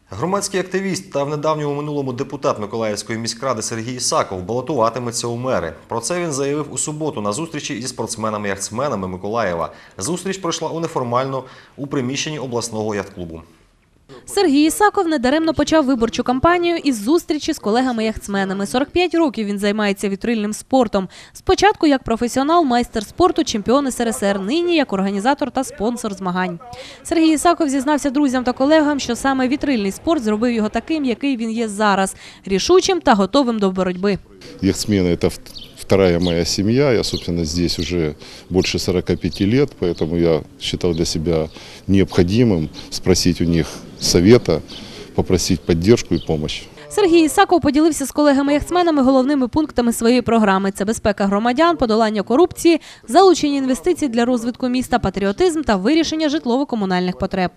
Громадський активіст та в недавньому минулому депутат Миколаївської міськради Сергій Ісаков балотуватиметься у мери. Про це він заявив у суботу на зустрічі зі спортсменами-яхтсменами Миколаєва. Зустріч пройшла неформально у приміщенні обласного яхт-клубу. Сергій Ісаков недаремно почав виборчу кампанію із зустрічі з колегами-яхтсменами. 45 років він займається вітрильним спортом. Спочатку як професіонал, майстер спорту, чемпіон СРСР, нині як організатор та спонсор змагань. Сергій Ісаков зізнався друзям та колегам, що саме вітрильний спорт зробив його таким, який він є зараз – рішучим та готовим до боротьби. Яхтсмены – это вторая моя семья. Я, собственно, здесь уже больше 45 лет, поэтому я считал для себя необходимым спросить у них совета, попросить поддержку и помощь. Сергій Ісаков поділився з колегами-яхтсменами головними пунктами своєї програми – це безпека громадян, подолання корупції, залучення інвестицій для розвитку міста, патріотизм та вирішення житлово-комунальних потреб.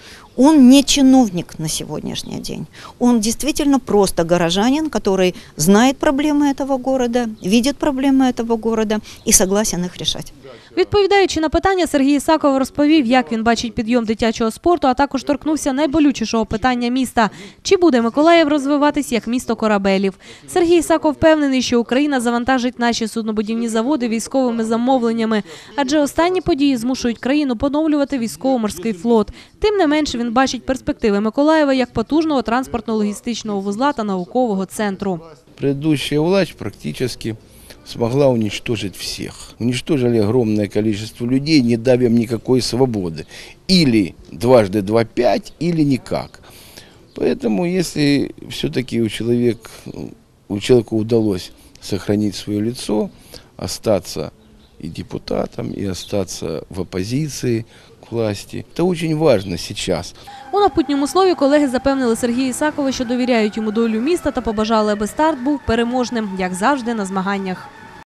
Он не чиновник на сегодняшний день. Он действительно просто горожанин, который знает проблемы этого города, видит проблемы этого города и согласен их решать. Відповідаючи на питання, Сергій Ісаков розповів, як він бачить підйом дитячого спорту, а також торкнувся найболючішого питання міста – чи буде Миколаїв розвиватись як місто корабелів. Сергій Ісаков впевнений, що Україна завантажить наші суднобудівні заводи військовими замовленнями, адже останні події змушують країну поновлювати військово-морський флот. Тим не менш, він бачить перспективи Миколаєва як потужного транспортно-логістичного вузла та наукового центру. Предыдущая власть практически смогла уничтожить всех. Уничтожили огромное количество людей, не дав им никакой свободы. Или дважды 2 – 5, или никак. Поэтому, если все-таки у человека удалось сохранить свое лицо, остаться и депутатом, и остаться в оппозиции к власти, это очень важно сейчас. У напутньому слові колеги запевнили Сергія Ісакова, що довіряють йому долю міста та побажали, аби старт був переможним, як завжди на змаганнях.